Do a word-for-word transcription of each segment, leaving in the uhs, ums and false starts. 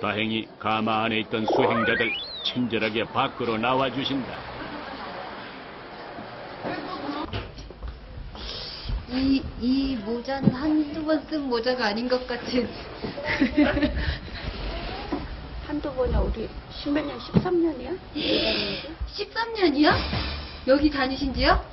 다행히 가마 안에 있던 수행자들 친절하게 밖으로 나와주신다. 이, 이 모자는 한두 번 쓴 모자가 아닌 것 같은. 한두 번이야. 우리 십몇 년, 십삼 년이야? 십삼 년이요? 여기 다니신 지요?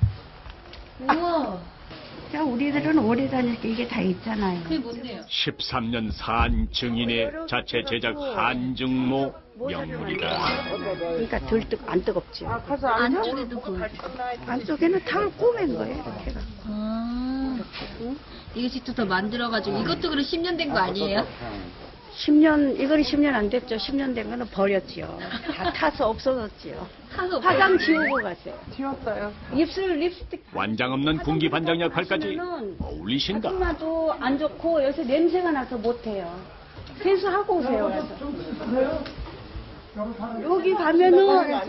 우와. 자, 우리들은 오래 다니니까 이게 다 있잖아요. 그게 뭔데요? 십삼 년 산 증인의 자체 제작 한증모 명물이다. 그러니까 덜 뜨, 안 뜨겁죠. 안쪽에도 보여요. 안쪽에는 탕을 꼬맨 거예요. 이렇게 해서. 아. 이거 직접 더 만들어가지고 이것도 그럼 십 년 된 거 아니에요? 십 년, 이거는 십 년 안 됐죠. 십 년 된 거는 버렸지요. 다 타서 없어졌지요. 타서 화장 지우고 갔어요. 지웠어요. 입술 립스틱. 완장 없는 군기 반장 역할까지 어울리신다. 하나도 안 좋고 여기서 냄새가 나서 못해요. 세수하고 오세요. 가서. 여기 가면은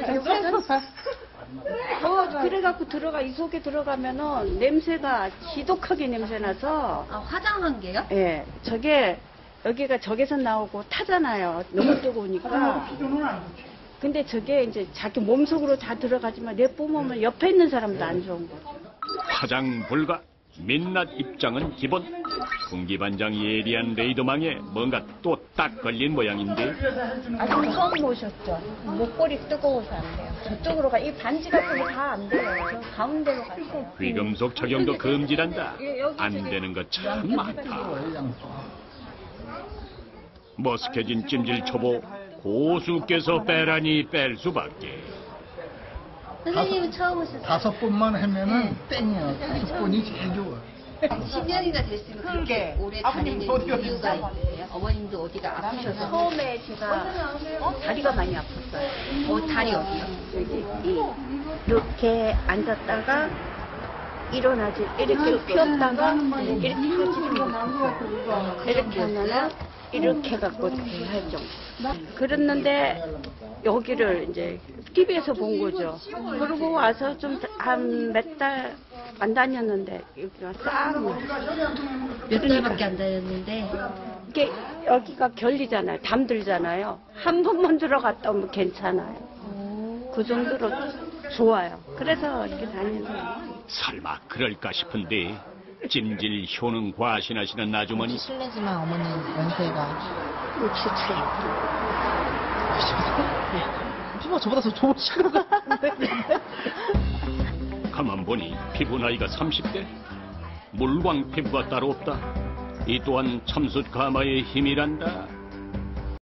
어, 그래갖고 들어가 이 속에 들어가면은 냄새가 지독하게 냄새 나서. 아, 화장한 게요? 예, 저게 여기가 적에서 나오고 타잖아요. 너무 뜨거우니까. 근데 저게 이제 자기 몸속으로 다 들어가지만 내 뿜으면 옆에 있는 사람도 안 좋은 거죠. 화장 불가, 민낯 입장은 기본. 군기반장 예리한 레이더망에 뭔가 또 딱 걸린 모양인데. 아직 처음 오셨죠? 목걸이 뜨거워서 안 돼요. 저쪽으로 가. 이 반지 같은 거 다 안 돼요. 저 가운데로 가고. 귀금속 착용도 금지란다. 안 되는 거 참 많다. 머쓱해진 찜질 초보 고수께서 빼라니 뺄 수밖에. 선생님은 처음 오셨어요? 다섯 번만 하면은 땡이야. 다섯 번이 제일 좋아. 십 년이나 됐으면 그렇게 오래 다니는 이유가 있어요? 어머님도 어디가 아프셔서? 처음에 제가 어? 다리가 많이 아팠어요. 어, 다리 어디요? 여기 이, 이렇게 앉았다가 일어나지 이렇게 폈다가 이렇게 펴지고 이렇게 하면은 이렇게 갖고 이렇게 할 정도. 그랬는데 여기를 이제 티비에서 본 거죠. 그러고 와서 좀 한 몇 달 안 다녔는데 여기가 싹 몇 달밖에 안 다녔는데 이게 여기가 결리잖아요. 담들잖아요. 한 번만 들어갔다 오면 괜찮아요. 그 정도로 좋아요. 그래서 이렇게 다니는 거예요. 설마 그럴까 싶은데 찜질 효능 과신하시는 아주머니. 실례지만 어머니 연세가 육십칠. 피부가 저보다 더 좋으신 것 같은데. 가만 보니 피부 나이가 삼십 대. 물광 피부가 따로 없다. 이 또한 참숯 가마의 힘이란다.